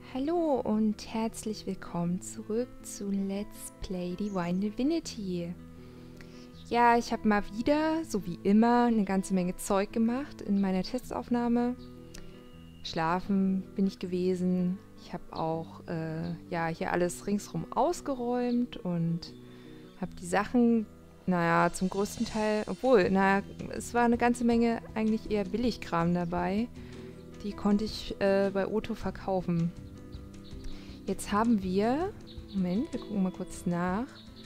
Hallo und herzlich willkommen zurück zu Let's Play Divine Divinity. Ja, ich habe mal wieder, so wie immer, eine ganze Menge Zeug gemacht in meiner Testaufnahme. Schlafen bin ich gewesen. Ich habe auch ja, hier alles ringsrum ausgeräumt und habe die Sachen, naja, zum größten Teil, obwohl, naja, es war eine ganze Menge eigentlich eher Billigkram dabei. Die konnte ich bei Otto verkaufen. Jetzt haben wir, Moment, wir gucken mal kurz nach,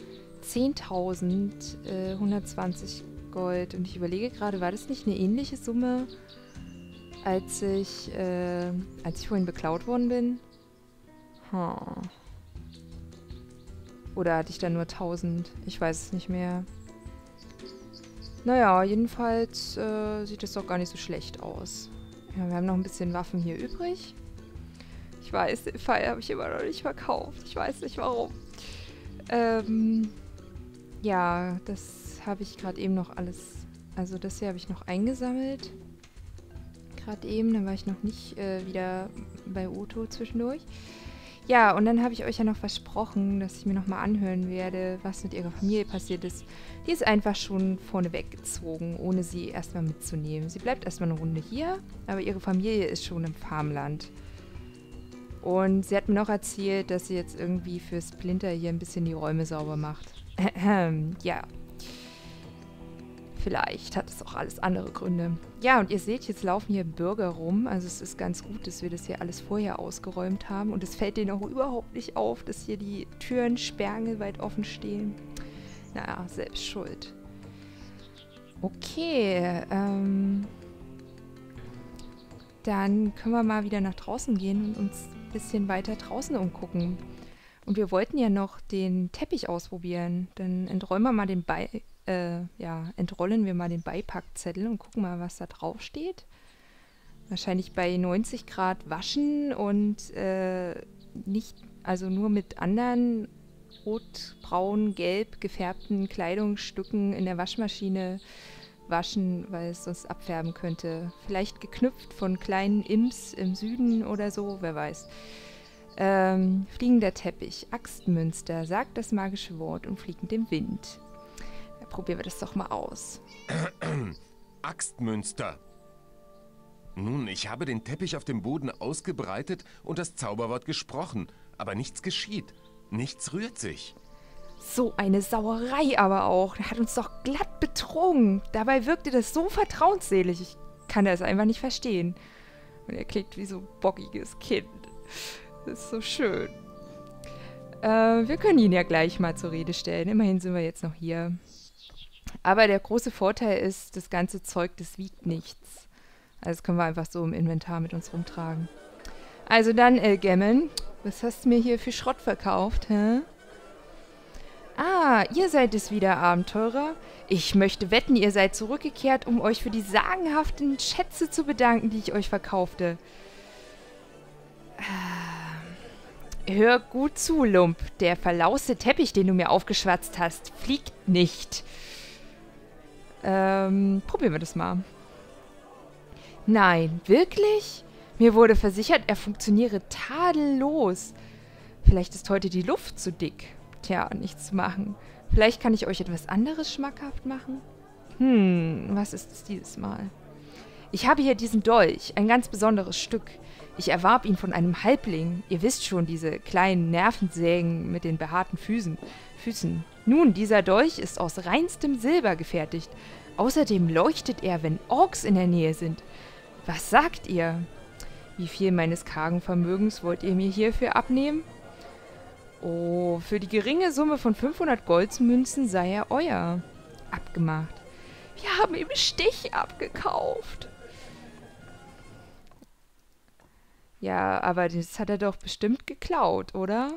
10.120 Gold. Und ich überlege gerade, war das nicht eine ähnliche Summe, als ich vorhin beklaut worden bin? Oder hatte ich da nur 1.000? Ich weiß es nicht mehr. Naja, jedenfalls sieht es doch gar nicht so schlecht aus. Ja, wir haben noch ein bisschen Waffen hier übrig. Ich weiß, den Pfeil habe ich immer noch nicht verkauft. Ich weiß nicht warum. Ja, das habe ich gerade eben noch alles... Also das hier habe ich noch eingesammelt. Gerade eben, dann war ich noch nicht wieder bei Otto zwischendurch. Ja, und dann habe ich euch ja noch versprochen, dass ich mir nochmal anhören werde, was mit ihrer Familie passiert ist. Die ist einfach schon vorneweg gezogen, ohne sie erstmal mitzunehmen. Sie bleibt erstmal eine Runde hier, aber ihre Familie ist schon im Farmland. Und sie hat mir noch erzählt, dass sie jetzt irgendwie für Splinter hier ein bisschen die Räume sauber macht. Ja. Vielleicht hat es auch alles andere Gründe. Ja, und ihr seht, jetzt laufen hier Bürger rum. Also es ist ganz gut, dass wir das hier alles vorher ausgeräumt haben. Und es fällt denen auch überhaupt nicht auf, dass hier die Türen sperrangelweit offen stehen. Naja, selbst schuld. Okay, dann können wir mal wieder nach draußen gehen und uns ein bisschen weiter draußen umgucken. Und wir wollten ja noch den Teppich ausprobieren. Dann entrollen wir mal den entrollen wir mal den Beipackzettel und gucken mal, was da drauf steht. Wahrscheinlich bei 90 Grad waschen und nicht, also nur mit anderen rot, braun, gelb gefärbten Kleidungsstücken in der Waschmaschine waschen, weil es sonst abfärben könnte. Vielleicht geknüpft von kleinen Imps im Süden oder so, wer weiß. Fliegender Teppich, Axtmünster, sagt das magische Wort und fliegt mit dem Wind. Ja, probieren wir das doch mal aus. Axtmünster. Nun, ich habe den Teppich auf dem Boden ausgebreitet und das Zauberwort gesprochen, aber nichts geschieht. Nichts rührt sich. So eine Sauerei aber auch. Der hat uns doch glatt betrogen. Dabei wirkte das so vertrauensselig. Ich kann das einfach nicht verstehen. Und er klingt wie so ein bockiges Kind. Das ist so schön. Wir können ihn ja gleich mal zur Rede stellen. Immerhin sind wir jetzt noch hier. Aber der große Vorteil ist, das ganze Zeug, das wiegt nichts. Also das können wir einfach so im Inventar mit uns rumtragen. Also dann, Gammon, was hast du mir hier für Schrott verkauft, hä? Ah, ihr seid es wieder, Abenteurer. Ich möchte wetten, ihr seid zurückgekehrt, um euch für die sagenhaften Schätze zu bedanken, die ich euch verkaufte. Hör gut zu, Lump. Der verlauste Teppich, den du mir aufgeschwatzt hast, fliegt nicht. Probieren wir das mal. Nein, wirklich? Mir wurde versichert, er funktioniere tadellos. Vielleicht ist heute die Luft zu dick. Tja, nichts zu machen. Vielleicht kann ich euch etwas anderes schmackhaft machen? Was ist es dieses Mal? Ich habe hier diesen Dolch, ein ganz besonderes Stück. Ich erwarb ihn von einem Halbling. Ihr wisst schon, diese kleinen Nervensägen mit den behaarten Füßen. Nun, dieser Dolch ist aus reinstem Silber gefertigt. Außerdem leuchtet er, wenn Orks in der Nähe sind. Was sagt ihr? Wie viel meines kargen Vermögens wollt ihr mir hierfür abnehmen? Oh, für die geringe Summe von 500 Goldmünzen sei er euer. Abgemacht. Wir haben ihm Stich abgekauft. Ja, aber das hat er doch bestimmt geklaut, oder?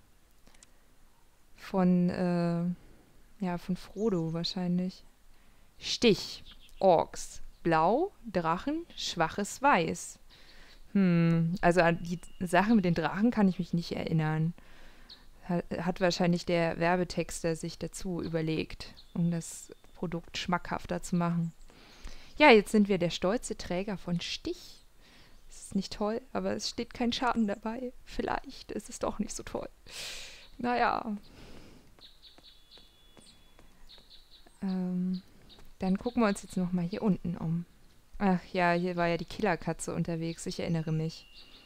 Von Frodo wahrscheinlich. Stich. Orks. Blau, Drachen, schwaches Weiß. Also an die Sache mit den Drachen kann ich mich nicht erinnern. Hat wahrscheinlich der Werbetexter sich dazu überlegt, um das Produkt schmackhafter zu machen. Ja, jetzt sind wir der stolze Träger von Stich. ist nicht toll, aber es steht kein Schaden dabei. Vielleicht ist es doch nicht so toll. Naja. Dann gucken wir uns jetzt nochmal hier unten um. Ach ja, hier war ja die Killerkatze unterwegs, ich erinnere mich.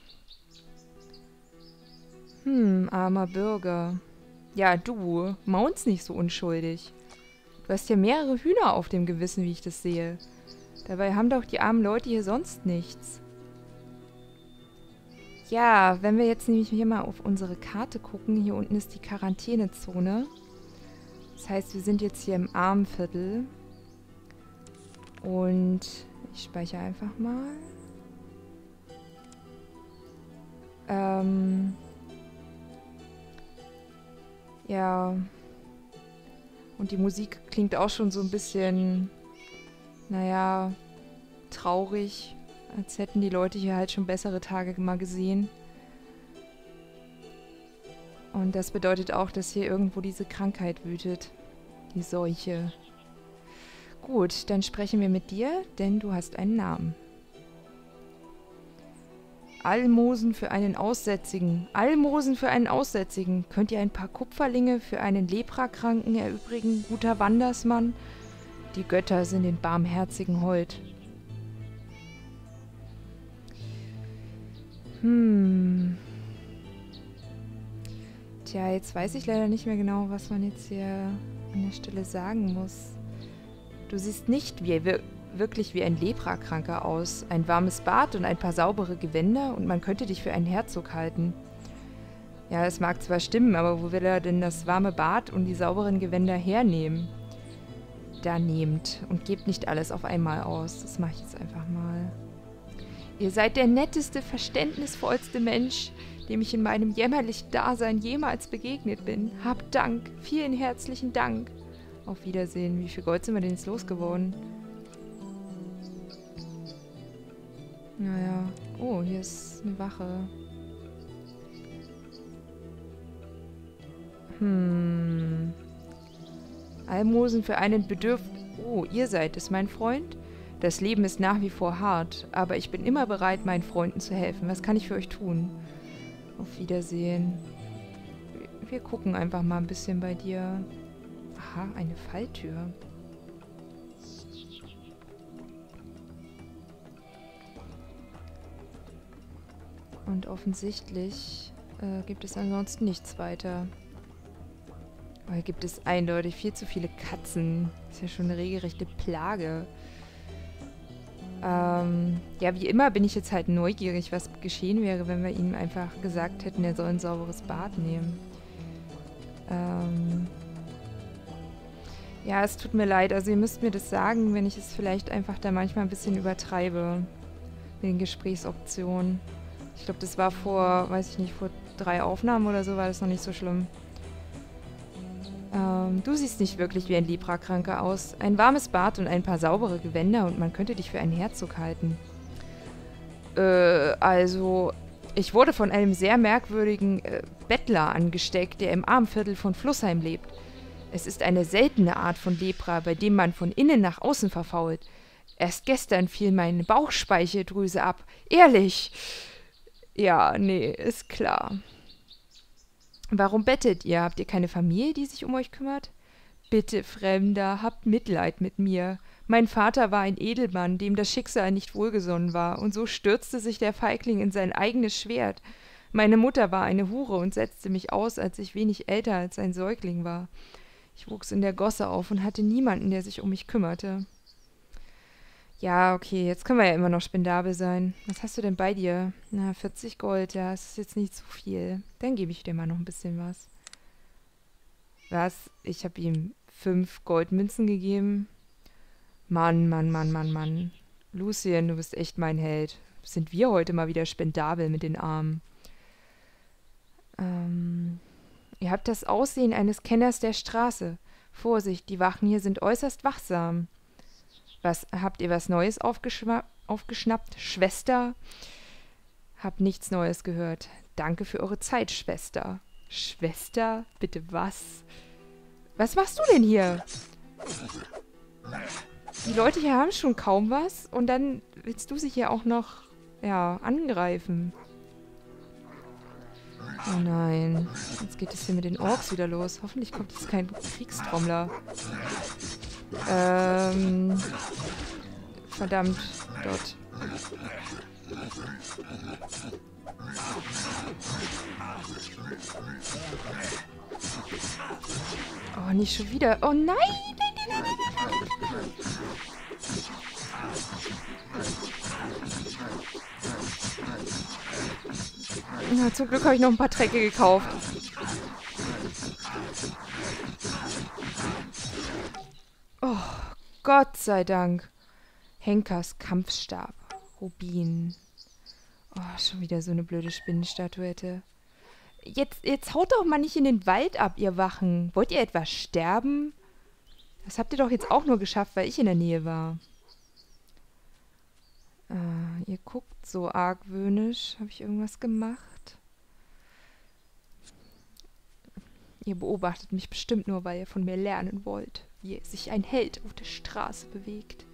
Armer Bürger. Ja, du, maunst nicht so unschuldig. Du hast ja mehrere Hühner auf dem Gewissen, wie ich das sehe. Dabei haben doch die armen Leute hier sonst nichts. Ja, wenn wir jetzt nämlich hier mal auf unsere Karte gucken, hier unten ist die Quarantänezone. Das heißt, wir sind jetzt hier im Armenviertel. Und ich speichere einfach mal. Ja. Und die Musik klingt auch schon so ein bisschen, naja, traurig. Als hätten die Leute hier halt schon bessere Tage mal gesehen. Und das bedeutet auch, dass hier irgendwo diese Krankheit wütet. Die Seuche. Gut, dann sprechen wir mit dir, denn du hast einen Namen. Almosen für einen Aussätzigen. Almosen für einen Aussätzigen. Könnt ihr ein paar Kupferlinge für einen Leprakranken erübrigen, guter Wandersmann? Die Götter sind den Barmherzigen hold. Tja, jetzt weiß ich leider nicht mehr genau, was man jetzt hier an der Stelle sagen muss. Du siehst nicht wirklich wie ein Leprakranker aus. Ein warmes Bad und ein paar saubere Gewänder und man könnte dich für einen Herzog halten. Ja, es mag zwar stimmen, aber wo will er denn das warme Bad und die sauberen Gewänder hernehmen? Da nehmt und gebt nicht alles auf einmal aus. Das mache ich jetzt einfach mal. Ihr seid der netteste, verständnisvollste Mensch, dem ich in meinem jämmerlichen Dasein jemals begegnet bin. Habt Dank, vielen herzlichen Dank. Auf Wiedersehen. Wie viel Gold sind wir denn jetzt losgeworden? Naja. Oh, hier ist eine Wache. Almosen für einen Oh, ihr seid es, mein Freund? Das Leben ist nach wie vor hart, aber ich bin immer bereit, meinen Freunden zu helfen. Was kann ich für euch tun? Auf Wiedersehen. Wir gucken einfach mal ein bisschen bei dir. Aha, eine Falltür. Und offensichtlich gibt es ansonsten nichts weiter. Aber hier gibt es eindeutig viel zu viele Katzen. Ist ja schon eine regelrechte Plage. Ja, wie immer bin ich jetzt halt neugierig, was geschehen wäre, wenn wir ihm einfach gesagt hätten, er soll ein sauberes Bad nehmen. Ja, es tut mir leid. Also ihr müsst mir das sagen, wenn ich es vielleicht einfach da manchmal ein bisschen übertreibe. Mit den Gesprächsoptionen. Ich glaube, das war vor, weiß ich nicht, vor 3 Aufnahmen oder so, war das noch nicht so schlimm. Du siehst nicht wirklich wie ein Leprakranker aus. Ein warmes Bad und ein paar saubere Gewänder und man könnte dich für einen Herzog halten. Also, ich wurde von einem sehr merkwürdigen Bettler angesteckt, der im Armenviertel von Flussheim lebt. Es ist eine seltene Art von Lepra, bei dem man von innen nach außen verfault. Erst gestern fiel meine Bauchspeicheldrüse ab. Ehrlich! Ja, nee, ist klar. Warum bettet ihr? Habt ihr keine Familie, die sich um euch kümmert? Bitte, Fremder, habt Mitleid mit mir. Mein Vater war ein Edelmann, dem das Schicksal nicht wohlgesonnen war, und so stürzte sich der Feigling in sein eigenes Schwert. Meine Mutter war eine Hure und setzte mich aus, als ich wenig älter als ein Säugling war. Ich wuchs in der Gosse auf und hatte niemanden, der sich um mich kümmerte. Ja, okay, jetzt können wir ja immer noch spendabel sein. Was hast du denn bei dir? Na, 40 Gold, ja, das ist jetzt nicht so viel. Dann gebe ich dir mal noch ein bisschen was. Was? Ich habe ihm 5 Goldmünzen gegeben? Mann, Mann, Mann, Mann, Mann. Lucien, du bist echt mein Held. Sind wir heute mal wieder spendabel mit den Armen? Ihr habt das Aussehen eines Kenners der Straße. Vorsicht, die Wachen hier sind äußerst wachsam. Habt ihr was Neues aufgeschnappt? Schwester? Hab nichts Neues gehört. Danke für eure Zeit, Schwester. Schwester? Bitte was? Was machst du denn hier? Die Leute hier haben schon kaum was und dann willst du sie hier auch noch ja, angreifen. Oh nein. Jetzt geht es hier mit den Orks wieder los. Hoffentlich kommt jetzt kein Kriegstrommler. Verdammt. Dort. Oh, nicht schon wieder. Oh nein! Na, zum Glück habe ich noch ein paar Tränke gekauft. Oh, Gott sei Dank. Henkers Kampfstab. Rubin. Oh, schon wieder so eine blöde Spinnenstatuette. Jetzt haut doch mal nicht in den Wald ab, ihr Wachen. Wollt ihr etwa sterben? Das habt ihr doch jetzt auch nur geschafft, weil ich in der Nähe war. Ihr guckt so argwöhnisch. Habe ich irgendwas gemacht? Ihr beobachtet mich bestimmt nur, weil ihr von mir lernen wollt, wie sich ein Held auf der Straße bewegt.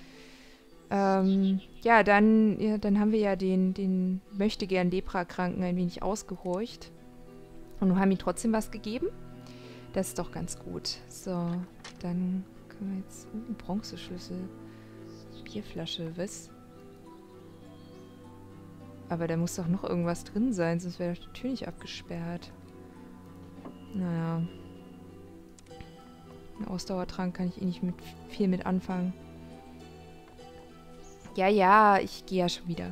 Ja, dann haben wir ja den möchtegern Leprakranken ein wenig ausgehorcht. Und haben ihm trotzdem was gegeben. Das ist doch ganz gut. So, dann können wir jetzt... Bronzeschlüssel. Bierflasche, was? Aber da muss doch noch irgendwas drin sein, sonst wäre doch die Tür nicht abgesperrt. Naja. Ein Ausdauertrank kann ich eh nicht viel mit anfangen. Ja, ich gehe ja schon wieder.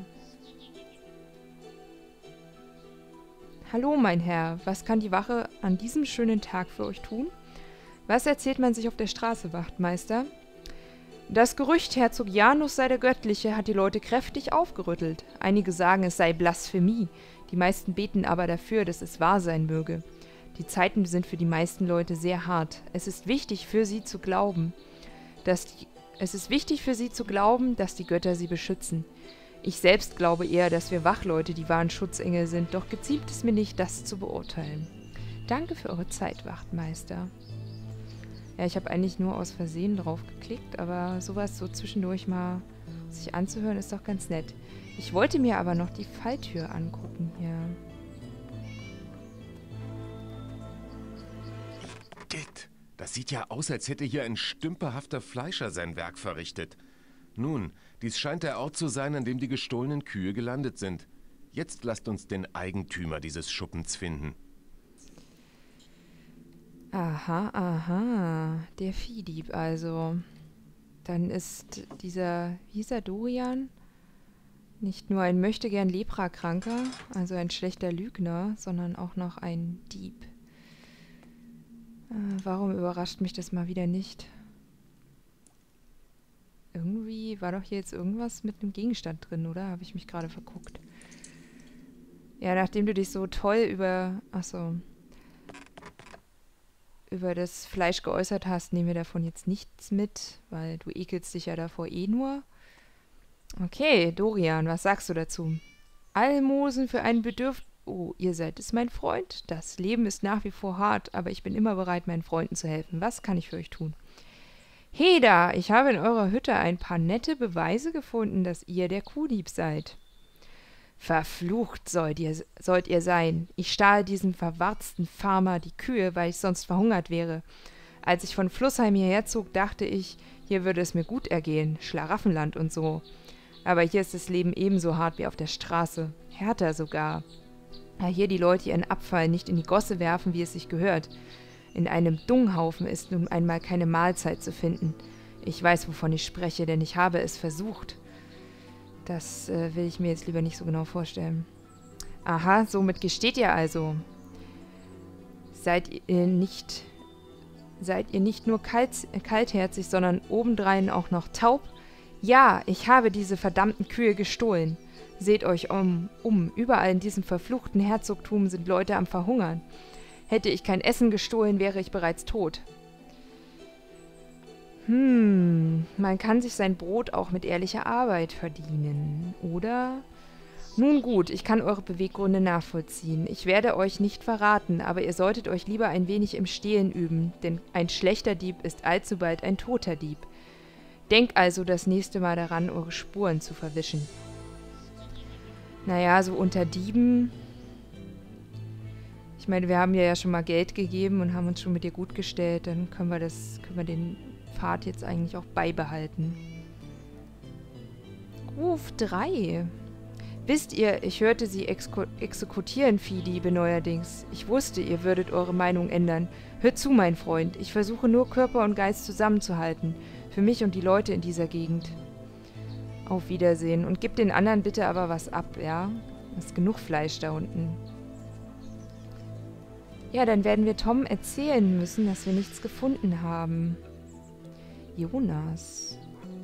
Hallo, mein Herr. Was kann die Wache an diesem schönen Tag für euch tun? Was erzählt man sich auf der Straße, Wachtmeister? Das Gerücht, Herzog Janus sei der Göttliche, hat die Leute kräftig aufgerüttelt. Einige sagen, es sei Blasphemie. Die meisten beten aber dafür, dass es wahr sein möge. Die Zeiten sind für die meisten Leute sehr hart. Es ist wichtig für sie zu glauben, dass die Götter sie beschützen. Ich selbst glaube eher, dass wir Wachleute die wahren Schutzengel sind, doch geziemt es mir nicht, das zu beurteilen. Danke für eure Zeit, Wachtmeister. Ja, ich habe eigentlich nur aus Versehen drauf geklickt, aber sowas so zwischendurch mal sich anzuhören, ist doch ganz nett. Ich wollte mir aber noch die Falltür angucken hier. Git, das sieht ja aus, als hätte hier ein stümperhafter Fleischer sein Werk verrichtet. Nun, dies scheint der Ort zu sein, an dem die gestohlenen Kühe gelandet sind. Jetzt lasst uns den Eigentümer dieses Schuppens finden. Aha, der Viehdieb also. Dann ist dieser Dorian nicht nur ein möchtegern Leprakranker, also ein schlechter Lügner, sondern auch noch ein Dieb. Warum überrascht mich das mal wieder nicht? Irgendwie war doch hier jetzt irgendwas mit einem Gegenstand drin, oder? Habe ich mich gerade verguckt. Ja, nachdem du dich so toll über das Fleisch geäußert hast, nehmen wir davon jetzt nichts mit, weil du ekelst dich ja davor eh nur. Okay, Dorian, was sagst du dazu? Almosen für einen Bedürftigen. Oh, ihr seid es, mein Freund. Das Leben ist nach wie vor hart, aber ich bin immer bereit, meinen Freunden zu helfen. Was kann ich für euch tun? Heda, ich habe in eurer Hütte ein paar nette Beweise gefunden, dass ihr der Kuhdieb seid. Verflucht sollt ihr sein. Ich stahl diesem verwarzten Farmer die Kühe, weil ich sonst verhungert wäre. Als ich von Flussheim hierher zog, dachte ich, hier würde es mir gut ergehen, Schlaraffenland und so. Aber hier ist das Leben ebenso hart wie auf der Straße, härter sogar. Da hier die Leute ihren Abfall nicht in die Gosse werfen, wie es sich gehört. In einem Dunghaufen ist nun einmal keine Mahlzeit zu finden. Ich weiß, wovon ich spreche, denn ich habe es versucht. Das will ich mir jetzt lieber nicht so genau vorstellen. Aha, somit gesteht ihr also. Seid ihr nicht nur kaltherzig, sondern obendrein auch noch taub? Ja, ich habe diese verdammten Kühe gestohlen. Seht euch um. Überall in diesem verfluchten Herzogtum sind Leute am Verhungern. Hätte ich kein Essen gestohlen, wäre ich bereits tot. Man kann sich sein Brot auch mit ehrlicher Arbeit verdienen, oder? Nun gut, ich kann eure Beweggründe nachvollziehen. Ich werde euch nicht verraten, aber ihr solltet euch lieber ein wenig im Stehlen üben, denn ein schlechter Dieb ist allzubald ein toter Dieb. Denkt also das nächste Mal daran, eure Spuren zu verwischen. Naja, so unter Dieben. Ich meine, wir haben ihr ja schon mal Geld gegeben und haben uns schon mit ihr gut gestellt. Dann können wir den Pfad jetzt eigentlich auch beibehalten. Ruf 3. Wisst ihr, ich hörte sie exekutieren Viehdiebe neuerdings. Ich wusste, ihr würdet eure Meinung ändern. Hört zu, mein Freund. Ich versuche nur, Körper und Geist zusammenzuhalten. Für mich und die Leute in dieser Gegend. Auf Wiedersehen. Und gib den anderen bitte aber was ab, ja? Es ist genug Fleisch da unten. Ja, dann werden wir Tom erzählen müssen, dass wir nichts gefunden haben. Jonas.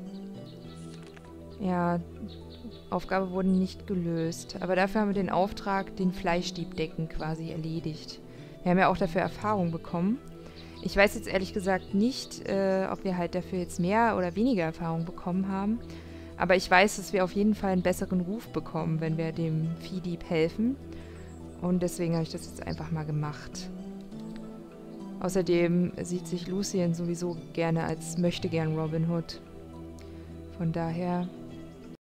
Ja, Aufgabe wurde nicht gelöst. Aber dafür haben wir den Auftrag, den Fleischdieb decken, quasi erledigt. Wir haben ja auch dafür Erfahrung bekommen. Ich weiß jetzt ehrlich gesagt nicht, ob wir halt dafür jetzt mehr oder weniger Erfahrung bekommen haben. Aber ich weiß, dass wir auf jeden Fall einen besseren Ruf bekommen, wenn wir dem Viehdieb helfen. Und deswegen habe ich das jetzt einfach mal gemacht. Außerdem sieht sich Lucien sowieso gerne als Möchtegern Robin Hood. Von daher